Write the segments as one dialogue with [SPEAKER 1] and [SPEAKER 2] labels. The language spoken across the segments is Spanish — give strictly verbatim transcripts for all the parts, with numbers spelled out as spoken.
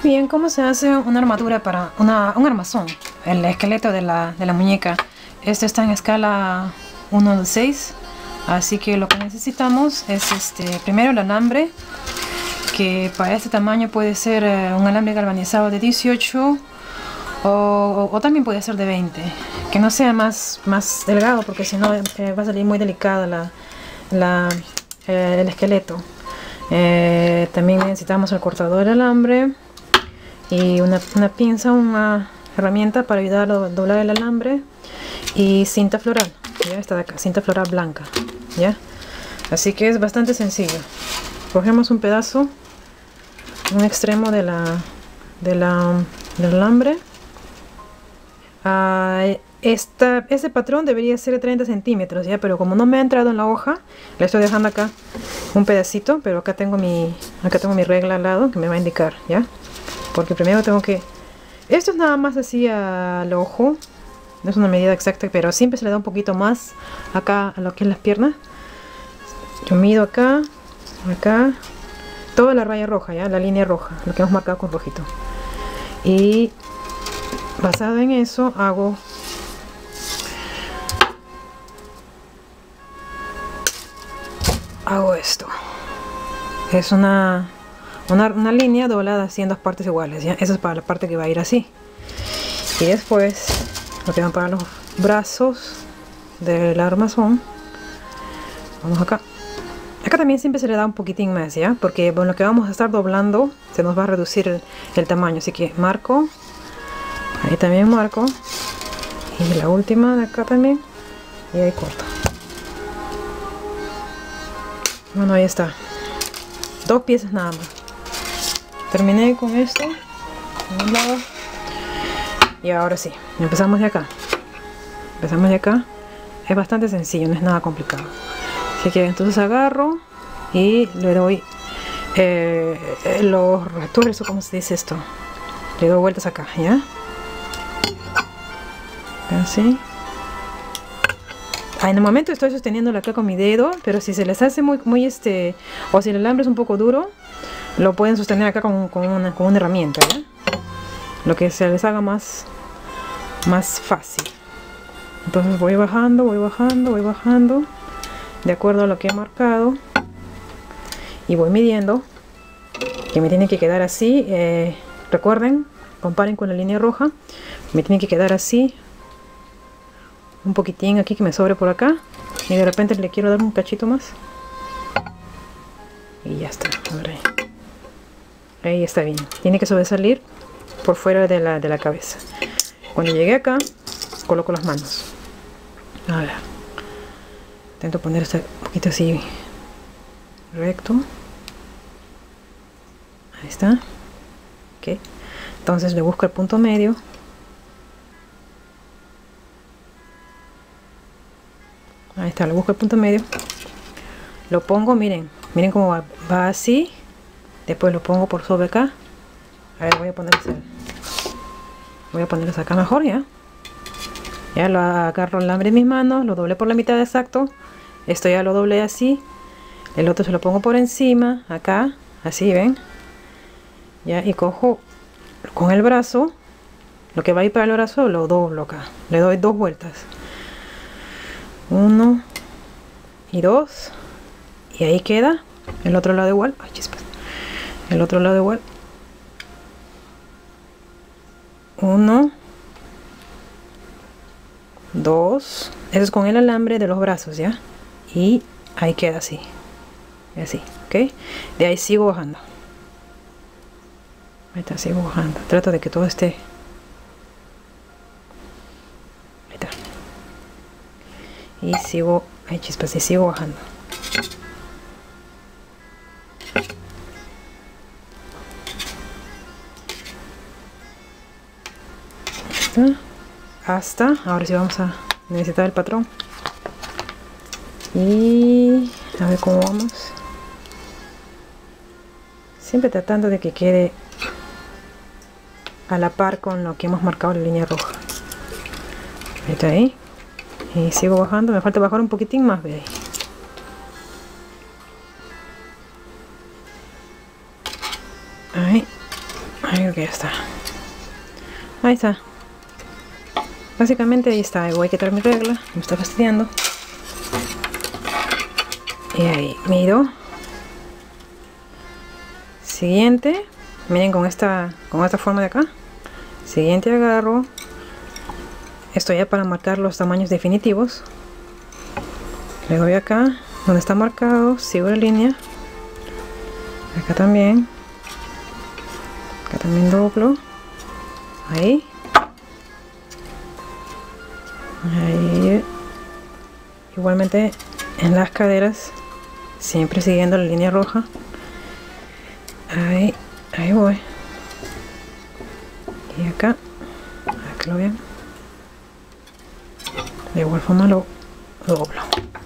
[SPEAKER 1] Bien, ¿cómo se hace una armadura para una, un armazón? El esqueleto de la, de la muñeca. Este está en escala uno de seis. Así que lo que necesitamos es este primero el alambre, que para este tamaño puede ser eh, un alambre galvanizado de dieciocho o, o, o también puede ser de veinte. Que no sea más, más delgado, porque si no eh, va a salir muy delicada la, la, eh, el esqueleto. Eh, también necesitamos el cortador de alambre y una, una pinza, una herramienta para ayudar a doblar el alambre, y cinta floral, ya esta de acá, cinta floral blanca, ya. Así que es bastante sencillo. Cogemos un pedazo, un extremo de la, de la del alambre. Uh, esta, este patrón debería ser de treinta centímetros, ya, pero como no me ha entrado en la hoja, le estoy dejando acá un pedacito, pero acá tengo mi, acá tengo mi regla al lado que me va a indicar, ya. Porque primero tengo que... Esto es nada más así al ojo. No es una medida exacta, pero siempre se le da un poquito más acá a lo que es las piernas. Yo mido acá, acá, toda la raya roja, ya, la línea roja, lo que hemos marcado con rojito. Y basado en eso hago hago esto. Es una Una, una línea doblada así en dos partes iguales, ¿ya? Eso es para la parte que va a ir así. Y después lo que van para los brazos del armazón. Vamos acá. Acá también siempre se le da un poquitín más, ¿ya? Porque bueno, lo que vamos a estar doblando se nos va a reducir el, el tamaño. Así que marco. Ahí también marco. Y la última de acá también. Y ahí corto. Bueno, ahí está. Dos piezas nada más. Terminé con esto de un lado, y ahora sí, empezamos de acá. Empezamos de acá. Es bastante sencillo, no es nada complicado. Así que entonces agarro y le doy eh, los retuerzo, ¿cómo se dice esto? Le doy vueltas acá, ¿ya? Así. Ah, en el momento estoy sosteniéndolo acá con mi dedo, pero si se les hace muy, muy este, o si el alambre es un poco duro, lo pueden sostener acá con, con, una, con una herramienta, ¿ya? Lo que se les haga más, más fácil. Entonces voy bajando, voy bajando, voy bajando, de acuerdo a lo que he marcado, y voy midiendo, que me tiene que quedar así. Eh, recuerden, comparen con la línea roja, me tiene que quedar así. Un poquitín aquí que me sobre por acá, y de repente le quiero dar un cachito más y ya está. A ver, ahí. Ahí está bien, tiene que sobresalir por fuera de la, de la cabeza. Cuando llegue acá, coloco las manos. A ver, intento poner este un poquito así recto. Ahí está. Ok, entonces le busco el punto medio. Ahí está, le busco el punto medio, lo pongo, miren, miren cómo va, va así, después lo pongo por sobre acá. A ver, voy a ponerles voy a ponerles acá mejor, ya. Ya lo agarro el alambre en mis manos, lo doblé por la mitad exacto, esto ya lo doblé así, el otro se lo pongo por encima, acá, así, ven, ya, y cojo con el brazo, lo que va a ir para el brazo, lo doblo acá, le doy dos vueltas. Uno y dos, y ahí queda el otro lado igual. Ay, chispas. El otro lado igual. Uno, dos. Eso es con el alambre de los brazos, ya. Y ahí queda así, y así, ok. De ahí sigo bajando. Ahí está, sigo bajando. Trato de que todo esté. Y sigo, ay chispas, y sigo bajando. Hasta, hasta, ahora sí vamos a necesitar el patrón. Y a ver cómo vamos. Siempre tratando de que quede a la par con lo que hemos marcado la línea roja. Ahí está, ahí. Y sigo bajando, me falta bajar un poquitín más, ve ahí. Ahí, Ahí creo que ya está. Ahí está. Básicamente ahí está. Voy a quitar mi regla. Me está fastidiando. Y ahí mido. Siguiente. Miren con esta, con esta forma de acá. Siguiente agarro. Esto ya para marcar los tamaños definitivos. Le doy acá. Donde está marcado. Sigo la línea. Acá también. Acá también doblo. Ahí. Ahí. Igualmente en las caderas. Siempre siguiendo la línea roja. Ahí. Ahí voy. Y acá. Para que lo vean. De igual forma lo doblo.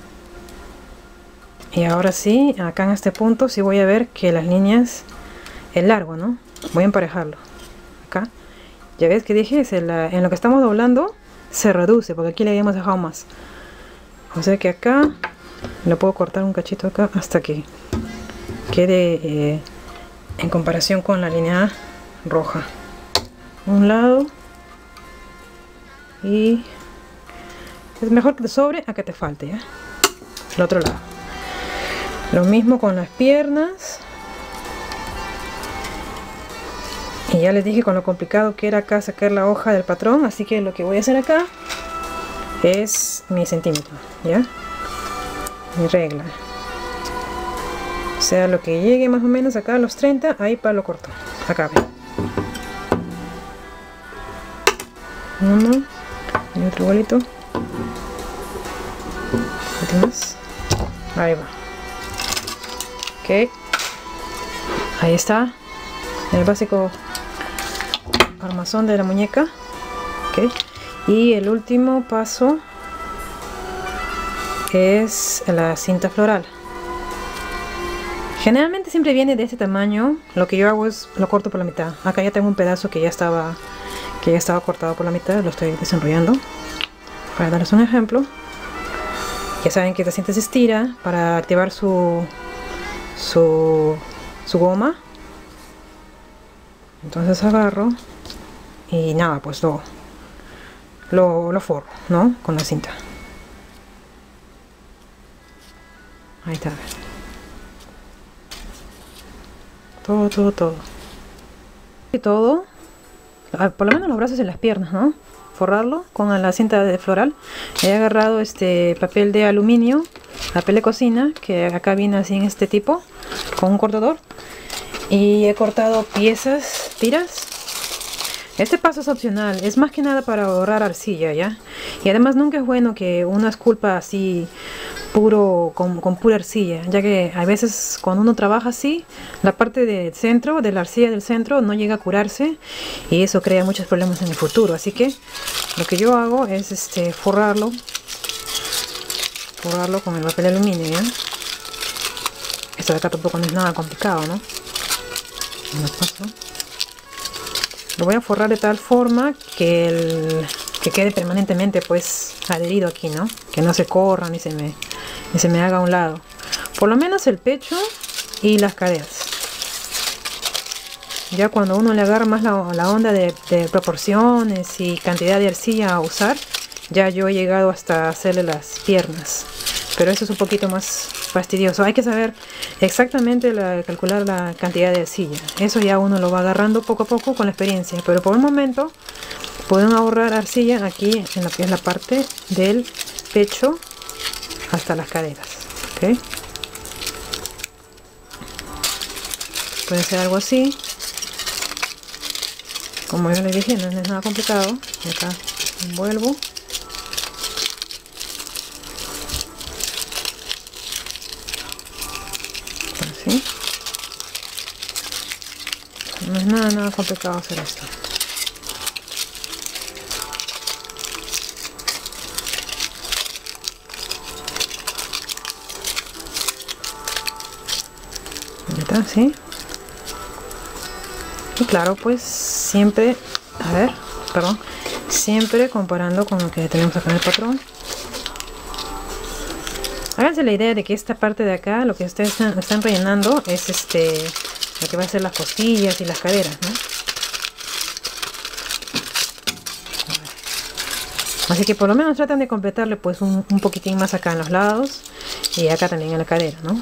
[SPEAKER 1] Y ahora sí, acá en este punto sí voy a ver que las líneas, el largo, ¿no? Voy a emparejarlo. Acá. Ya ves que dije, es en, la, en lo que estamos doblando se reduce, porque aquí le habíamos dejado más. O sea que acá le puedo cortar un cachito acá hasta que quede eh, en comparación con la línea roja. Un lado. Y es mejor que te sobre a que te falte, ¿ya? El otro lado. Lo mismo con las piernas. Y ya les dije con lo complicado que era acá sacar la hoja del patrón. Así que lo que voy a hacer acá es mi centímetro, ¿ya? Mi regla. O sea, lo que llegue más o menos acá a los treinta, ahí para lo corto. Acá, ven. Uno. Y otro igualito. Más. Ahí va. Ok. Ahí está. El básico armazón de la muñeca. Ok. Y el último paso es la cinta floral. Generalmente siempre viene de este tamaño. Lo que yo hago es lo corto por la mitad. Acá ya tengo un pedazo que ya estaba que ya estaba cortado por la mitad. Lo estoy desenrollando para darles un ejemplo. Ya saben que esta cinta se estira para activar su su, su goma. Entonces agarro y nada, pues lo lo, lo forro, ¿no? Con la cinta. Ahí está. Todo, todo, todo. Y todo, por lo menos los brazos y las piernas, ¿no? Forrarlo con la cinta de floral. He agarrado este papel de aluminio, papel de cocina, que acá viene así en este tipo, con un cortador. Y he cortado piezas, tiras. Este paso es opcional, es más que nada para ahorrar arcilla, ¿ya? Y además nunca es bueno que uno esculpa así puro con, con pura arcilla, ya que a veces cuando uno trabaja así, la parte del centro, de la arcilla del centro, no llega a curarse y eso crea muchos problemas en el futuro. Así que lo que yo hago es este forrarlo, forrarlo con el papel de aluminio, ¿ya? Esto de acá tampoco no es nada complicado, ¿no? Lo paso. Lo voy a forrar de tal forma que, el, que quede permanentemente pues adherido aquí, ¿no? Que no se corra ni se me, ni se me haga a un lado. Por lo menos el pecho y las caderas. Ya cuando uno le agarra más la, la onda de, de proporciones y cantidad de arcilla a usar, ya yo he llegado hasta hacerle las piernas. Pero eso es un poquito más fastidioso. Hay que saber exactamente la, calcular la cantidad de arcilla. Eso ya uno lo va agarrando poco a poco con la experiencia. Pero por el momento pueden ahorrar arcilla aquí en lo que es la parte del pecho hasta las caderas. ¿Okay? Puede ser algo así. Como yo les dije, no es nada complicado. Y acá envuelvo. Así. No es nada, nada complicado hacer esto. Ahí está, ¿sí? Y claro, pues siempre, a ver, perdón, siempre comparando con lo que tenemos acá en el patrón. Háganse la idea de que esta parte de acá, lo que ustedes están, están rellenando, es este, lo que va a ser las costillas y las caderas, ¿no? Así que por lo menos tratan de completarle pues un, un poquitín más acá en los lados y acá también en la cadera, ¿no?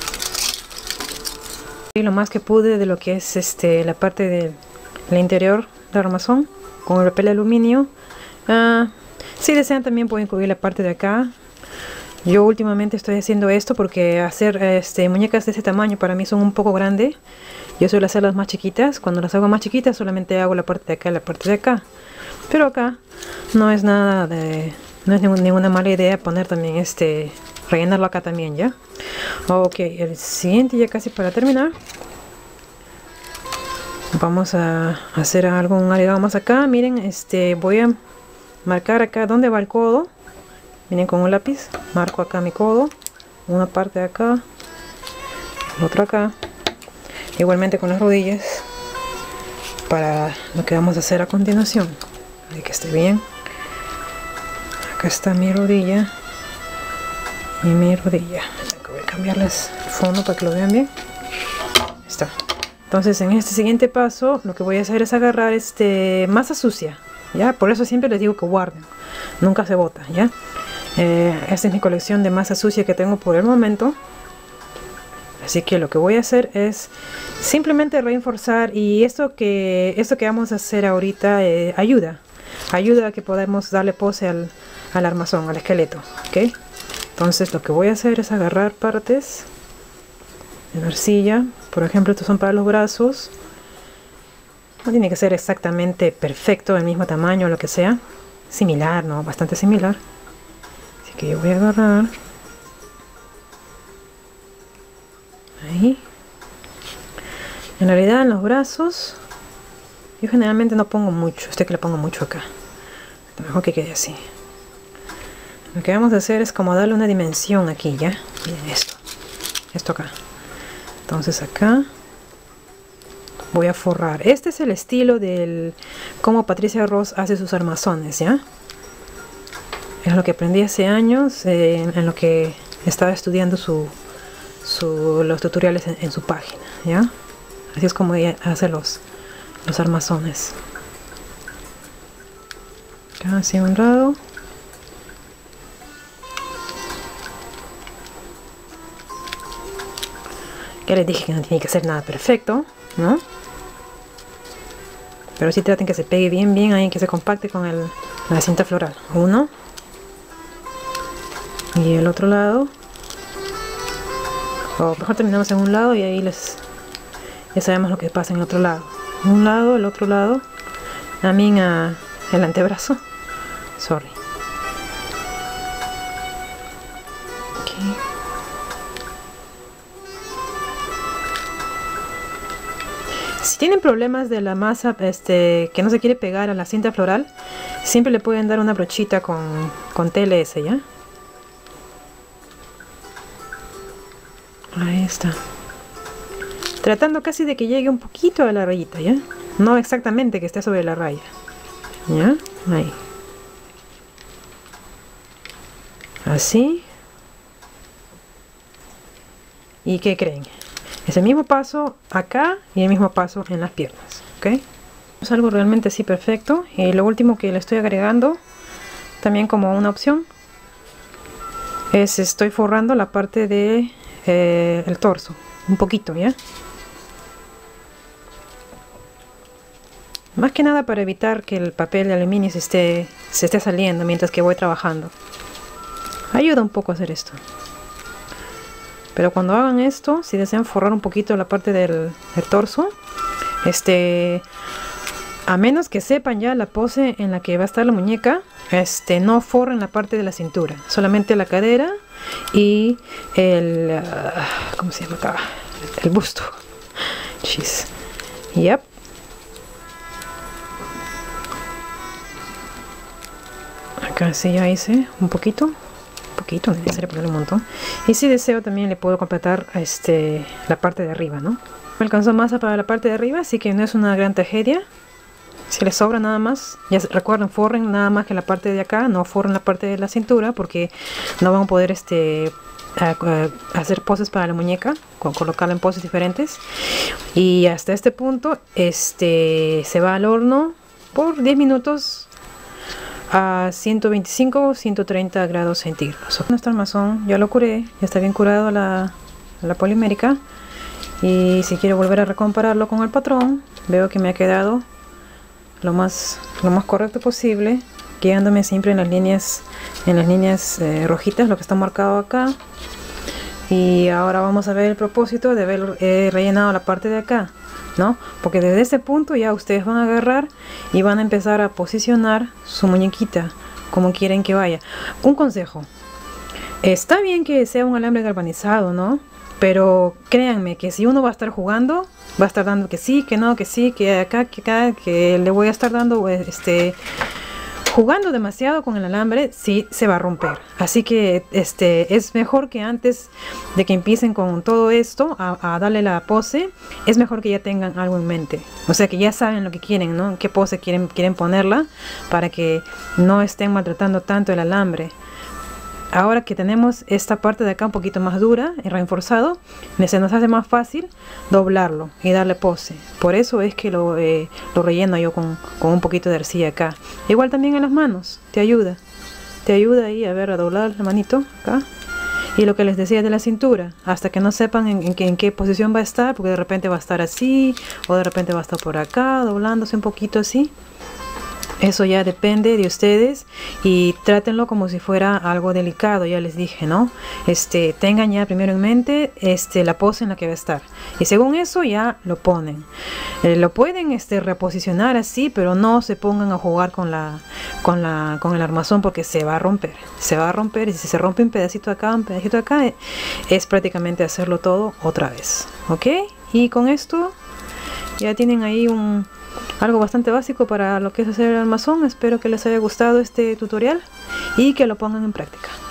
[SPEAKER 1] Y lo más que pude de lo que es este la parte del interior del armazón con el papel de aluminio. Uh, si desean también pueden cubrir la parte de acá. Yo últimamente estoy haciendo esto porque hacer este, muñecas de este tamaño para mí son un poco grandes. Yo suelo hacerlas más chiquitas. Cuando las hago más chiquitas solamente hago la parte de acá y la parte de acá. Pero acá no es nada de... no es ninguna mala idea poner también este... rellenarlo acá también, ¿ya? Ok, el siguiente ya casi para terminar. Vamos a hacer algo, un agregado más acá. Miren, este voy a marcar acá dónde va el codo. Miren con un lápiz, marco acá mi codo, una parte de acá, otra acá, igualmente con las rodillas, para lo que vamos a hacer a continuación. Para que esté bien. Acá está mi rodilla y mi rodilla. Voy a cambiarles el fondo para que lo vean bien. Ahí está. Entonces en este siguiente paso lo que voy a hacer es agarrar este masa sucia, ¿ya? Por eso siempre les digo que guarden, nunca se bota, ¿ya? Eh, esta es mi colección de masa sucia que tengo por el momento. Así que lo que voy a hacer es simplemente reforzar. Y esto que, esto que vamos a hacer ahorita eh, ayuda. Ayuda a que podamos darle pose al, al armazón, al esqueleto. ¿Okay? Entonces lo que voy a hacer es agarrar partes de la arcilla. Por ejemplo, estos son para los brazos. No tiene que ser exactamente perfecto, el mismo tamaño o lo que sea. Similar, ¿no? Bastante similar. Que yo voy a agarrar ahí. En realidad en los brazos yo generalmente no pongo mucho, este que le pongo mucho acá, mejor que quede así. Lo que vamos a hacer es como darle una dimensión aquí, ya. Miren esto, esto acá. Entonces acá voy a forrar. Este es el estilo del cómo Patricia Ross hace sus armazones, ya. Es lo que aprendí hace años, eh, en, en lo que estaba estudiando su, su, los tutoriales en, en su página, ¿ya? Así es como ella hace los, los armazones. Acá así a un lado. Ya les dije que no tiene que ser nada perfecto, ¿no? Pero sí traten que se pegue bien, bien ahí, que se compacte con el, la cinta floral. Uno. Y el otro lado, o mejor terminamos en un lado y ahí les ya sabemos lo que pasa en el otro lado. Un lado, el otro lado, también a el antebrazo. Sorry. Okay. Si tienen problemas de la masa este, que no se quiere pegar a la cinta floral, siempre le pueden dar una brochita con, con T L S, ¿ya? Ahí está. Tratando casi de que llegue un poquito a la rayita, ¿ya? No exactamente que esté sobre la raya. ¿Ya? Ahí. Así. ¿Y qué creen? Es el mismo paso acá y el mismo paso en las piernas. ¿Ok? Es algo realmente así perfecto. Y lo último que le estoy agregando, también como una opción, es estoy forrando la parte de eh, el torso. Un poquito, ¿ya? Más que nada para evitar que el papel de aluminio se esté, se esté saliendo mientras que voy trabajando. Ayuda un poco a hacer esto. Pero cuando hagan esto, si desean forrar un poquito la parte del, del torso, este, a menos que sepan ya la pose en la que va a estar la muñeca, este, no forren la parte de la cintura, solamente la cadera y el, uh, ¿cómo se llama acá? El busto. Jeez. Yep. Acá sí ya hice un poquito, un poquito, no es necesario ponerle un montón. Y si deseo también le puedo completar este, la parte de arriba, ¿no? Me alcanzó masa para la parte de arriba, así que no es una gran tragedia. Si les sobra nada más, ya recuerden, forren nada más que la parte de acá, no forren la parte de la cintura porque no van a poder este, a, a hacer poses para la muñeca, con colocarla en poses diferentes. Y hasta este punto este, se va al horno por diez minutos a ciento veinticinco, ciento treinta grados centígrados. Nuestro armazón ya lo curé, ya está bien curado la, la polimérica. Y si quiero volver a recompararlo con el patrón, veo que me ha quedado lo más, lo más correcto posible, guiándome siempre en las líneas, en las líneas eh, rojitas, lo que está marcado acá. Y ahora vamos a ver el propósito de haber eh, rellenado la parte de acá, ¿no? Porque desde ese punto ya ustedes van a agarrar y van a empezar a posicionar su muñequita como quieren que vaya. Un consejo: está bien que sea un alambre galvanizado, ¿no? Pero créanme que si uno va a estar jugando, va a estar dando que sí, que no, que sí, que acá, que acá, que le voy a estar dando, este, jugando demasiado con el alambre, sí se va a romper. Así que este, es mejor que antes de que empiecen con todo esto, a, a darle la pose, es mejor que ya tengan algo en mente. O sea, que ya saben lo que quieren, ¿no? Qué pose quieren, quieren ponerla, para que no estén maltratando tanto el alambre. Ahora que tenemos esta parte de acá un poquito más dura y reforzado, se nos hace más fácil doblarlo y darle pose. Por eso es que lo, eh, lo relleno yo con, con un poquito de arcilla acá. Igual también en las manos, te ayuda. Te ayuda ahí a ver, a doblar la manito acá. Y lo que les decía de la cintura, hasta que no sepan en, en, qué, en qué posición va a estar, porque de repente va a estar así, o de repente va a estar por acá, doblándose un poquito así. Eso ya depende de ustedes, y trátenlo como si fuera algo delicado, ya les dije, ¿no? Este, tengan ya primero en mente este, la pose en la que va a estar, y según eso ya lo ponen. Eh, lo pueden este, reposicionar así, pero no se pongan a jugar con, la, con, la, con el armazón, porque se va a romper, se va a romper, y si se rompe un pedacito acá, un pedacito acá, eh, es prácticamente hacerlo todo otra vez, ¿ok? Y con esto ya tienen ahí un... algo bastante básico para lo que es hacer el armazón. Espero que les haya gustado este tutorial y que lo pongan en práctica.